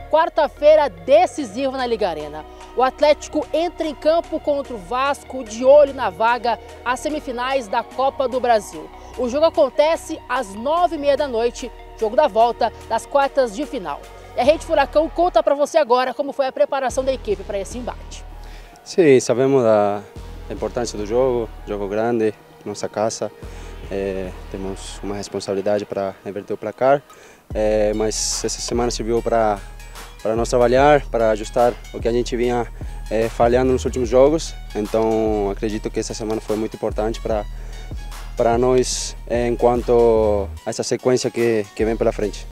quarta-feira decisiva na Liga Arena. O Atlético entra em campo contra o Vasco de olho na vaga às semifinais da Copa do Brasil. O jogo acontece às 9h30 da noite, jogo da volta das quartas de final. E a Rede Furacão conta para você agora como foi a preparação da equipe para esse embate. Sim, sabemos da importância do jogo grande, nossa casa. Temos uma responsabilidade para inverter o placar, mas essa semana serviu para nós trabalhar, para ajustar o que a gente vinha falhando nos últimos jogos. Então acredito que essa semana foi muito importante para nós enquanto a essa sequência que vem pela frente.